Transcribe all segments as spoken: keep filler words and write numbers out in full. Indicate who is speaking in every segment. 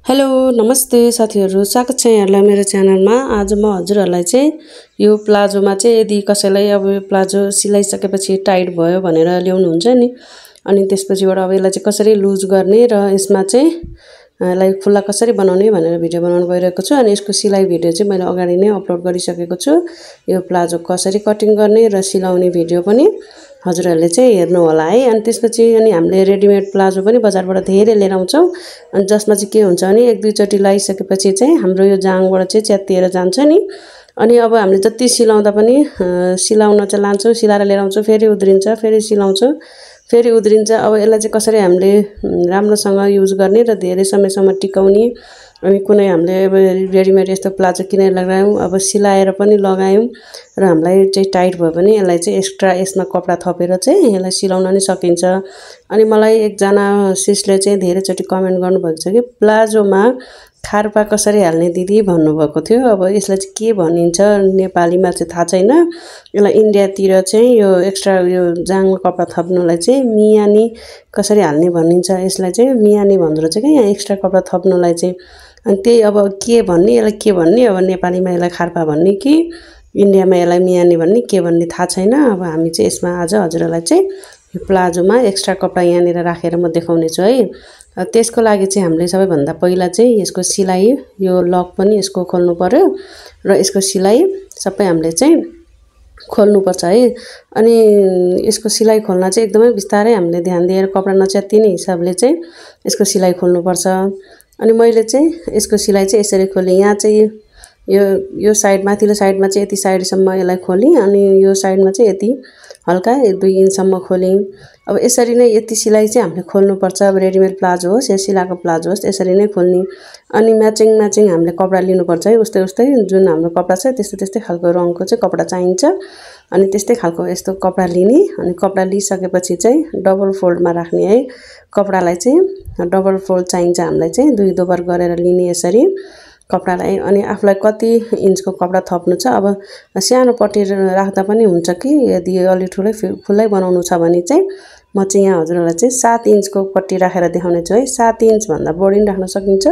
Speaker 1: Hello नमस्ते साथीहरु, स्वागत छ यहाँहरुलाई मेरो च्यानलमा। आज म हजुरहरुलाई चाहिँ यो प्लाजोमा चाहिँ यदि कसैलाई अब यो प्लाजो सिलाइसकेपछि टाइट भयो भनेर ल्याउनु हुन्छ नि, अनि त्यसपछिबाट अब यसलाई चाहिँ कसरी लुज गर्ने र यसमा चाहिँ यसलाई खुल्ला कसरी बनाउने भनेर भिडियो बनाउन गइरहेको छु। अनि यसको सिलाइ भिडियो चाहिँ मैले अगाडि नै अपलोड गरिसकेको छु। यो प्लाजो कसरी कटिङ गर्ने र सिलाउने भिडियो पनि हजुरहरुले चाहिँ हेर्नु होला है। अनि त्यसपछि अनि हामीले रेडीमेड प्लाजो पनि बजारबाट धेरै लिएर आउँछौं। अनि जसमा चाहिँ के हुन्छ भने एक दुई चोटी लगाइसकेपछि चाहिँ हाम्रो यो जाङबाट चाहिँ च्यातिएर जान्छ नि। अनि अब हामीले जति सिलाउँदा पनि सिलाउन चाहिँ लान्छौं, सिलाएर लिएर आउँछौं, फेरि उद्रिन्छ, फेरि सिलाउँछौं, फेरि उद्रिन्छ। अब यसलाई चाहिँ कसरी हामीले राम्रोसँग युज गर्ने र धेरै समयसम्म टिकाउने, अनि कुनै हामीले अब रेडीमेड यस्तो प्लाजो किनेर लगायौं, अब सिलाएर पनि लगायौं र हामीलाई चाहिँ टाइट भयो भने यसलाई चाहिँ एक्स्ट्रा यसमा कपडा थपेर चाहिँ यसलाई सिलाउन नि सकिन्छ। अनि मलाई एकजना सिस्टरले चाहिँ धेरैचोटी कमेन्ट गर्नुभएको छ कि प्लाजोमा खार्पा कसरी हाल्ने दिदी भन्नुभएको थियो। अब यसलाई चाहिँ के भनिन्छ नेपालीमा चाहिँ थाहा छैन। यसलाई इन्डियातिर चाहिँ यो एक्स्ट्रा यो जाङमा कपडा थप्नुलाई चाहिँ मियानी कसरी हाल्ने भनिन्छ। यसलाई चाहिँ मियानी भन्दो रहेछ के यहाँ एक्स्ट्रा कपडा थप्नुलाई चाहिँ। अनि त्यही अब के भन्ने, यसलाई के भन्ने, अब नेपालीमा यसलाई खार्पा भन्ने कि इन्डियामा यसलाई मियानी भन्ने के भन्ने थाहा छैन। अब हामी चाहिँ यसमा आज हजुरहरुलाई चाहिँ यो प्लाजोमा एक्स्ट्रा कपडा यहाँनिर राखेर म देखाउने छु है। त्यसको लागि चाहिँ हामीले सबैभन्दा पहिला चाहिँ यसको सिलाइ, यो लक पनि यसको खोल्नु पर्यो र यसको सिलाइ सबै हामीले चाहिँ खोल्नुपर्छ है। अनि यसको सिलाइ खोल्न चाहिँ एकदमै बिस्तारै हामीले ध्यान दिएर कपडा नच्यातिने हिसाबले चाहिँ यसको सिलाइ खोल्नुपर्छ। अनि मैले चाहिँ यसको सिलाइ चाहिँ यसरी खोलेँ। यहाँ चाहिँ यो यो साइड माथिल्लो साइडमा चाहिँ यति साइडसम्म यसलाई खोलेँ, अनि यो साइडमा चाहिँ यति हल्का दुई इन्चसम्म खोलेँ। अब यसरी नै यति सिलाइ चाहिँ हामीले खोल्नुपर्छ। अब रेडीमेड प्लाजो होस् या सिलाएको प्लाजो होस् यसरी नै खोल्ने। अनि म्याचिङ म्याचिङ हामीले कपडा लिनुपर्छ है। उस्तै उस्तै जुन हाम्रो कपडा छ त्यस्तै त्यस्तै खालको रङको चाहिँ कपडा चाहिन्छ। अनि त्यस्तै खालको यस्तो कपडा लिने। अनि कपडा लिइसकेपछि चाहिँ डबल फोल्डमा राख्ने है कपडालाई चाहिँ। डबल फोल्ड चाहिन्छ हामीलाई चाहिँ, दुई दोबर गरेर लिने यसरी कपडालाई। अनि आफूलाई कति इन्चको कपडा थप्नु छ, अब सानो पट्टी राख्दा पनि हुन्छ कि यदि अलि ठुलै खुल्लै बनाउनु छ भने चाहिँ म चाहिँ यहाँ हजुरहरुलाई चाहिँ सात इन्चको पट्टी राखेर देखाउने छु है। सात इन्च भन्दा बढी पनि राख्न सकिन्छ,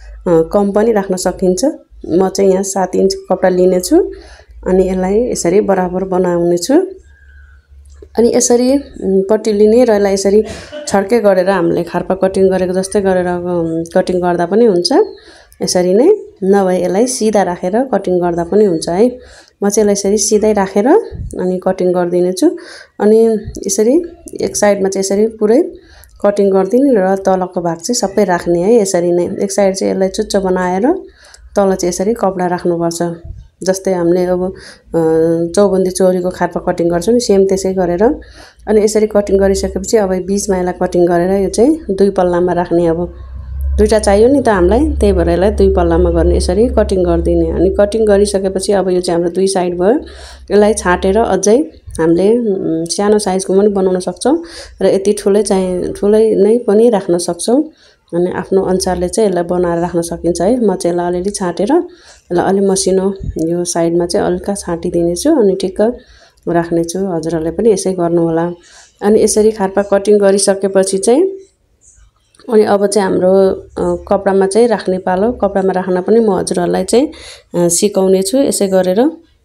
Speaker 1: कम पनि राख्न सकिन्छ। म चाहिँ यहाँ सात इन्च कपडा लिने छु। अनि यसलाई यसरी बराबर बनाउने छु। अनि यसरी पट्टी लिने र यसलाई यसरी छड्के गरेर हामीले खार्पा कटिङ गरेको जस्तै गरेर कटिङ गर्दा पनि हुन्छ। यसरी नै नभए यसलाई सिधा राखेर कटिङ गर्दा पनि हुन्छ है। म चाहिँ यसलाई यसरी सिधै राखेर अनि कटिङ गर्दिने छु। अनि यसरी एक साइडमा चाहिँ यसरी पुरै कटिङ गर्दिने र तलको भाग चाहिँ सबै राख्ने है। यसरी नै एक साइड चाहिँ यसलाई चुच्चो बनाएर तल चाहिँ यसरी कपडा राख्नुपर्छ। जस्तै हामीले अब चौबन्दी चोरीको खार्पा कटिङ गर्छौं नि, सेम त्यसै गरेर। अनि यसरी कटिङ गरिसकेपछि अब बीचमा यसलाई कटिङ गरेर यो चाहिँ दुई पल्लामा राख्ने। अब दुईटा चाहियो नि त हामीलाई, त्यही भएर यसलाई दुई पल्लामा गर्ने यसरी कटिङ गर्दिने। अनि कटिङ गरिसकेपछि अब यो चाहिँ हाम्रो दुई साइड भयो। यसलाई छाटेर अझै हामीले सानो साइजको पनि बनाउन सक्छौं र यति ठुलै चाहिँ ठुलै नै पनि राख्न सक्छौं। अनि आफ्नो अनुसारले चाहिँ यसलाई बनाएर राख्न सकिन्छ है। म चाहिँ यसलाई अलिअलि छाटेर यसलाई अलि मसिनो यो साइडमा चाहिँ हल्का छाटिदिने छु अनि ठिक्क राख्ने छु। हजुरहरुले पनि यसै गर्नु होला। अनि यसरी खार्पा कटिङ गरिसकेपछि चाहिँ अनि अब चाहिँ हाम्रो कपडामा चाहिँ राख्ने पालो। कपडामा राख्न पनि म हजुरहरुलाई चाहिँ सिकाउने छु। यसै गरेर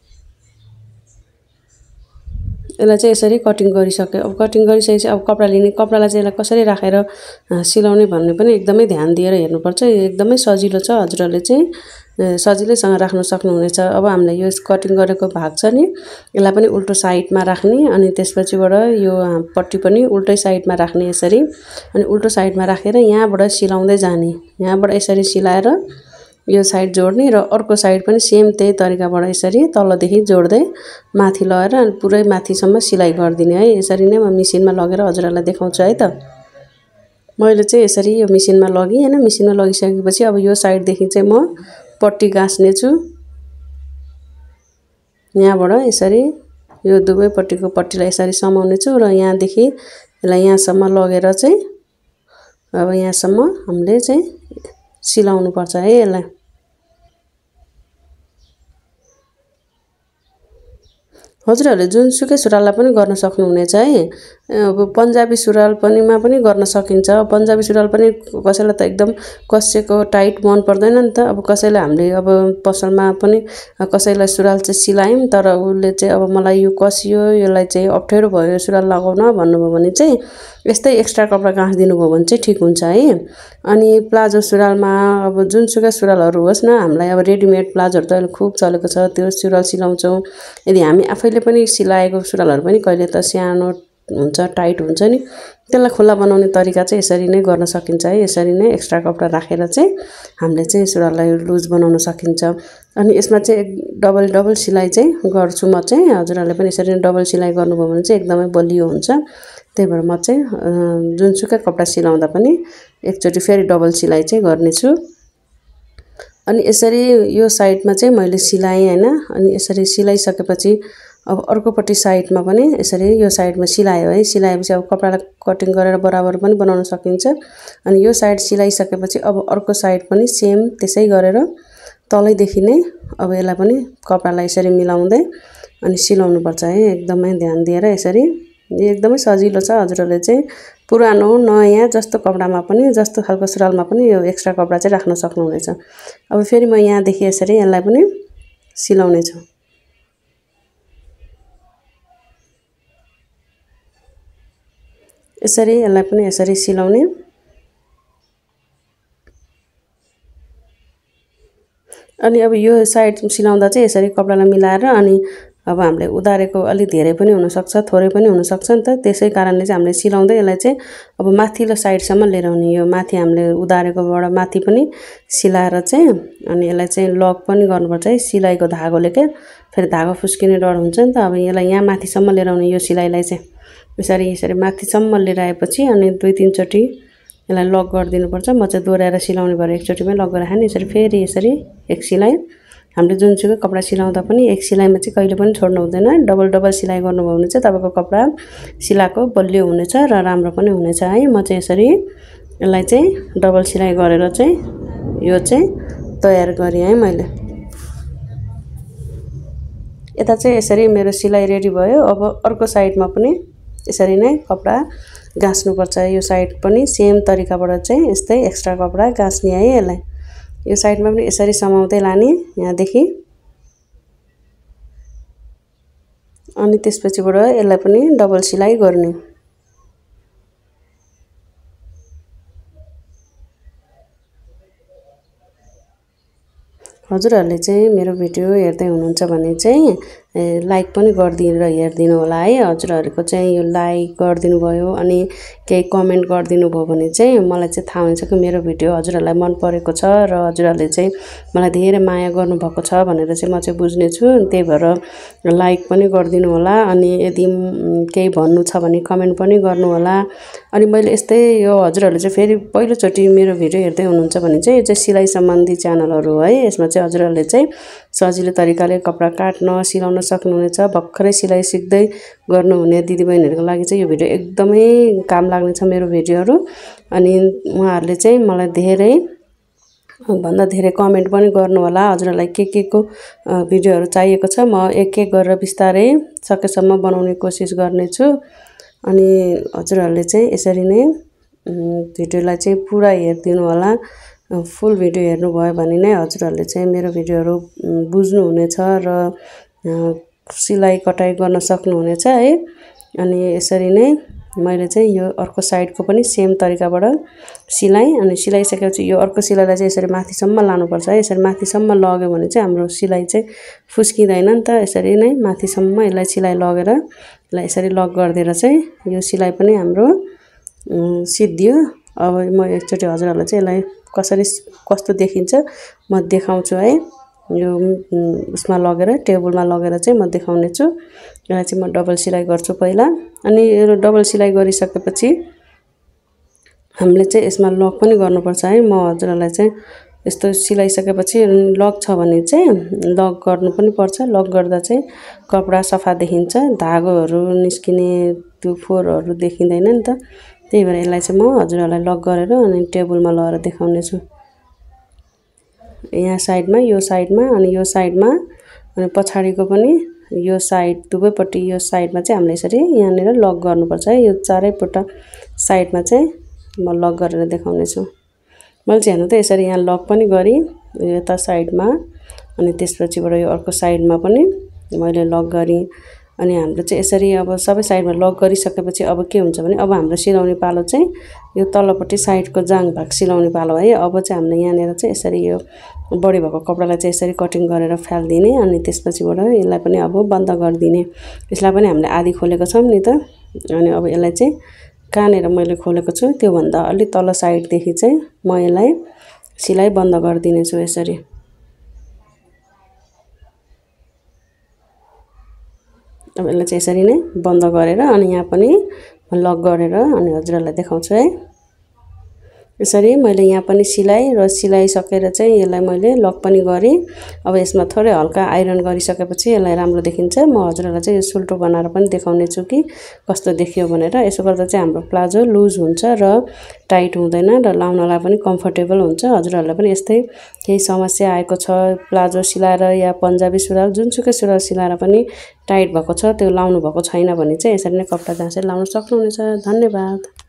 Speaker 1: यसलाई चाहिँ यसरी कटिङ गरिसके अब कटिङ गरिसकेपछि अब कपडा लिने, कपडालाई चाहिँ यसलाई कसरी राखेर सिलाउने भन्ने पनि एकदमै ध्यान दिएर हेर्नुपर्छ। एकदमै सजिलो छ, हजुरहरुले चाहिँ सजिलैसँग राख्न सक्नुहुनेछ। अब हामीले यो कटिङ गरेको भाग छ नि, यसलाई पनि उल्टो साइडमा राख्ने। अनि त्यसपछिबाट यो पट्टी पनि उल्टै साइडमा राख्ने यसरी। अनि उल्टो साइडमा राखेर यहाँबाट सिलाउँदै जाने। यहाँबाट यसरी सिलाएर यो साइड जोड्ने र अर्को साइड पनि सेम त्यही तरिकाबाट यसरी तलदेखि जोड्दै माथि लगाएर अनि पुरै माथिसम्म सिलाइ गर्दिने है। यसरी नै म मेसिनमा लगेर हजुरहरुलाई देखाउँछु है त। मैले चाहिँ यसरी यो मेसिनमा लगेँ हैन। मेसिनमा लगिसकेपछि अब यो साइडदेखि चाहिँ म पट्टी गाँस्ने छु। यहाँबाट यसरी यो दुवै पट्टीको पट्टीलाई यसरी समाउने छु र यहाँदेखि यसलाई यहाँसम्म लगेर चाहिँ अब यहाँसम्म हामीले चाहिँ सिलाउनु पर्छ है यसलाई। हजुरहरुले जुनसुकै सुरुवाललाई पनि गर्न सक्नुहुनेछ है। अब पन्जाबी सुरुवाल पनिमा पनि गर्न सकिन्छ। पन्जाबी सुरुवाल पनि कसैलाई त एकदम कसिएको टाइट मन पर्दैन नि त। अब कसैलाई हामीले अब पसलमा पनि कसैलाई सुरुवाल चाहिँ सिलायौँ तर उसले चाहिँ अब मलाई यो कसियो, यसलाई चाहिँ अप्ठ्यारो भयो यो सुरुवाल लगाउन भन्नुभयो भने चाहिँ यस्तै एक्स्ट्रा कपडा गाँसिदिनु भयो भने चाहिँ ठिक हुन्छ है। अनि प्लाजो सुरुवालमा अब जुनसुकै सुरुवालहरू होस् न, हामीलाई अब रेडिमेड प्लाजोहरू त अहिले खुब चलेको छ, त्यो सुरुवाल सिलाउँछौँ। यदि हामी आफैले पनि सिलाएको सुरुवालहरू पनि कहिले त सानो हुन्छ, टाइट हुन्छ नि, त्यसलाई खुल्ला बनाउने तरिका चाहिँ यसरी नै गर्न सकिन्छ है। यसरी नै एक्स्ट्रा कपडा राखेर चाहिँ हामीले चाहिँ सुरुवाललाई लुज बनाउन सकिन्छ। अनि यसमा चाहिँ डबल डबल सिलाइ चाहिँ गर्छु म चाहिँ। हजुरहरूले पनि यसरी नै डबल सिलाइ गर्नुभयो भने चाहिँ एकदमै बलियो हुन्छ। त्यही भएर म चाहिँ जुनसुकै कपडा सिलाउँदा पनि एकचोटि फेरि डबल सिलाइ चाहिँ गर्नेछु। अनि यसरी यो साइडमा चाहिँ मैले सिलाएँ हैन। अनि यसरी सिलाइसकेपछि अब अर्कोपट्टि साइडमा पनि यसरी यो साइडमा सिलायो है। सिलाएपछि अब कपडालाई कटिङ गरेर बराबर पनि बनाउन सकिन्छ। अनि यो साइड सिलाइसकेपछि अब अर्को साइड पनि सेम त्यसै गरेर तलैदेखि नै अब यसलाई पनि कपडालाई यसरी मिलाउँदै अनि सिलाउनु पर्छ है। एकदमै ध्यान दिएर यसरी एकदमै सजिलो छ। हजुरहरूले चाहिँ पुरानो नयाँ जस्तो कपडामा पनि जस्तो खालको सुरुवालमा पनि यो एक्स्ट्रा कपडा चाहिँ राख्न सक्नुहुनेछ। अब फेरि म यहाँदेखि यसरी यसलाई पनि सिलाउने छु। यसरी यसलाई पनि यसरी सिलाउने। अनि अब यो साइड सिलाउँदा चाहिँ यसरी कपडालाई मिलाएर अनि अब हामीले उदारेको अलि धेरै पनि हुन सक्छ, थोरै पनि हुन सक्छ नि त। त्यसै कारणले चाहिँ हामीले सिलाउँदै यसलाई चाहिँ अब माथिल्लो साइडसम्म लिएर आउने। यो माथि हामीले उदारेकोबाट माथि पनि सिलाएर चाहिँ अनि यसलाई चाहिँ लक पनि गर्नुपर्छ है सिलाइको धागोले के। फेरि धागो फुस्किने डर हुन्छ नि त। अब यसलाई यहाँ माथिसम्म लिएर आउने यो सिलाइलाई चाहिँ यसरी यसरी माथिसम्म लिएर आएपछि अनि दुई तीनचोटि यसलाई लक गरिदिनुपर्छ। म चाहिँ दोहोऱ्याएर सिलाउने भएर एकचोटिमै लक गरेर खाने। यसरी फेरि यसरी एक सिलाइ हामीले जुनसुकै कपडा सिलाउँदा पनि एक सिलाइमा चाहिँ कहिले पनि छोड्नु हुँदैन। डबल डबल सिलाइ गर्नुभयो भने चाहिँ तपाईँको कपडा सिलाएको बलियो हुनेछ र राम्रो पनि हुनेछ है। म चाहिँ यसरी यसलाई चाहिँ डबल सिलाइ गरेर चाहिँ यो चाहिँ तयार गरेँ है मैले। यता चाहिँ यसरी मेरो सिलाइ रेडी भयो। अब अर्को साइडमा पनि यसरी नै कपडा गाँस्नुपर्छ। यो साइड पनि सेम तरिकाबाट चाहिँ यस्तै एक्स्ट्रा कपडा गाँस्ने है। यसलाई यो साइडमा पनि यसरी समाउँदै लाने यहाँदेखि। अनि त्यसपछिबाट यसलाई पनि डबल सिलाइ गर्ने। हजुरहरूले चाहिँ मेरो भिडियो हेर्दै हुनुहुन्छ भने चाहिँ लाइक पनि गरिदिएर हेरिदिनु होला है। हजुरहरूको चाहिँ यो लाइक गरिदिनु भयो अनि केही कमेन्ट गरिदिनु भयो भने चाहिँ मलाई चाहिँ थाहा हुन्छ कि मेरो भिडियो हजुरहरूलाई मन परेको छ र हजुरहरूले चाहिँ मलाई धेरै माया गर्नुभएको छ भनेर चाहिँ म चाहिँ बुझ्नेछु। त्यही भएर लाइक पनि गरिदिनु होला अनि यदि केही भन्नु छ भने कमेन्ट पनि गर्नु होला। अनि मैले यस्तै यो हजुरहरूले चाहिँ फेरि पहिलोचोटि मेरो भिडियो हेर्दै हुनुहुन्छ भने चाहिँ यो चाहिँ सिलाइ सम्बन्धी च्यानलहरू है। यसमा चाहिँ हजुरहरूले चाहिँ सजिलो तरिकाले कपडा काट्न सिलाउन सक्नुहुनेछ। भर्खरै सिलाइ सिक्दै गर्नुहुने दिदीबहिनीहरूको लागि चाहिँ यो भिडियो एकदमै काम लाग्नेछ मेरो भिडियोहरू। अनि उहाँहरूले चाहिँ मलाई धेरै भन्दा धेरै कमेन्ट पनि गर्नु होला। हजुरहरूलाई के के को भिडियोहरू चाहिएको छ म एक एक गरेर बिस्तारै सकेसम्म बनाउने कोसिस गर्नेछु। अनि हजुरहरूले चाहिँ यसरी नै भिडियोलाई चाहिँ पुरा हेरिदिनु होला। फुल भिडियो हेर्नुभयो भने नै हजुरहरूले चाहिँ मेरो भिडियोहरू बुझ्नुहुनेछ र सिलाइ कटाइ गर्न सक्नुहुनेछ है। अनि यसरी नै मैले चाहिँ यो अर्को साइडको पनि सेम तरिकाबाट सिलाइ अनि सिलाइसकेपछि यो अर्को सिलाइलाई चाहिँ यसरी माथिसम्म लानुपर्छ है। यसरी माथिसम्म लग्यो भने चाहिँ हाम्रो सिलाइ चाहिँ फुस्किँदैन नि त। यसरी नै माथिसम्म यसलाई सिलाइ लगेर यसलाई यसरी लक गरिदिएर चाहिँ यो सिलाइ पनि हाम्रो सिद्धियो। अब म एकचोटि हजुरहरूलाई चाहिँ यसलाई कसरी कस्तो देखिन्छ म देखाउँछु है। यो उसमा लगेर टेबलमा लगेर चाहिँ म देखाउने छु। यसलाई चाहिँ म डबल सिलाइ गर्छु पहिला। अनि यो डबल सिलाइ गरिसकेपछि हामीले चाहिँ यसमा लक पनि गर्नुपर्छ है। म हजुरहरूलाई चाहिँ यस्तो सिलाइसकेपछि लक छ भने चाहिँ लक गर्नु पनि पर्छ। लक गर्दा चाहिँ कपडा सफा देखिन्छ, धागोहरू निस्किने त्यो फोहोरहरू देखिँदैन नि त। त्यही भएर यसलाई चाहिँ म हजुरहरूलाई लक गरेर अनि टेबलमा लगेर देखाउने छु। यहाँ साइडमा यो साइडमा अनि यो साइडमा अनि पछाडिको पनि यो साइड दुवैपट्टि यो साइडमा चाहिँ हामीले यसरी यहाँनिर लक गर्नुपर्छ है। यो चारैपट्ट साइडमा चाहिँ म लक गरेर देखाउने छु। मैले चाहिँ हेर्नु त यसरी यहाँ लक पनि गरेँ यता साइडमा, अनि त्यसपछिबाट यो अर्को साइडमा पनि मैले लक गरेँ। अनि हाम्रो चाहिँ यसरी अब सबै साइडमा लक गरिसकेपछि अब के हुन्छ भने अब हाम्रो सिलाउने पालो चाहिँ यो तल्लोपट्टि साइडको जाङ भाग सिलाउने पालो है। अब चाहिँ हामीले यहाँनिर चाहिँ यसरी यो बढी भएको कपडालाई चाहिँ यसरी कटिङ गरेर फालिदिने, अनि त्यसपछिबाट यसलाई पनि अब बन्द गरिदिने। यसलाई पनि हामीले आधी खोलेको छौँ नि त, अनि अब यसलाई चाहिँ कहाँनिर मैले खोलेको छु त्योभन्दा अलि तल साइडदेखि चाहिँ म यसलाई सिलाइ बन्द गरिदिनेछु यसरी। अब यसलाई चाहिँ यसरी नै बन्द गरेर अनि यहाँ पनि लक गरेर अनि हजुरहरूलाई देखाउँछु है। यसरी मैले यहाँ पनि सिलाइ र सिलाइसकेर चाहिँ यसलाई मैले लक पनि गरेँ। अब यसमा थोरै हल्का आइरन गरिसकेपछि यसलाई राम्रो देखिन्छ। म हजुरहरूलाई चाहिँ यो सुल्टो बनाएर पनि देखाउने छु कि कस्तो देखियो भनेर। यसो गर्दा चाहिँ हाम्रो प्लाजो लुज हुन्छ र टाइट हुँदैन र लाउनलाई पनि कम्फर्टेबल हुन्छ। हजुरहरूलाई पनि यस्तै केही समस्या आएको छ प्लाजो सिलाएर या पन्जाबी सुरुवाल जुनसुकै सुरुवाल सिलाएर पनि टाइट भएको छ, त्यो लाउनु भएको छैन भने चाहिँ यसरी नै कपडा जाँचेर लाउन सक्नुहुनेछ। धन्यवाद।